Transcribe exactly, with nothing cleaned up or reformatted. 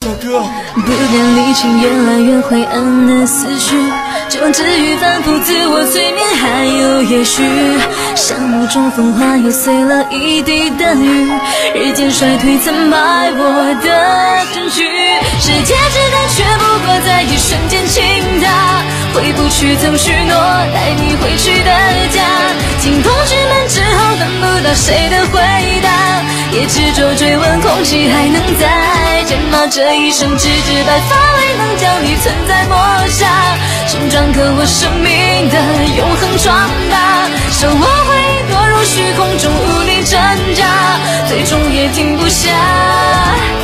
大哥， 不敢理清越来越灰暗的思绪，就至于反复自我催眠，还有也许像雾中风花又碎了一地的雨，日渐衰退曾埋我的证据，世界之大却不过在一瞬间倾塌，回不去曾许诺带你回去的家，经同学们之后等不到谁的回答，也执着追问空气还能再见吗？这一生只知白发未能将你存在抹杀，形状刻我生命的永恒壮大，生活会堕入虚空中无力挣扎，最终也停不下。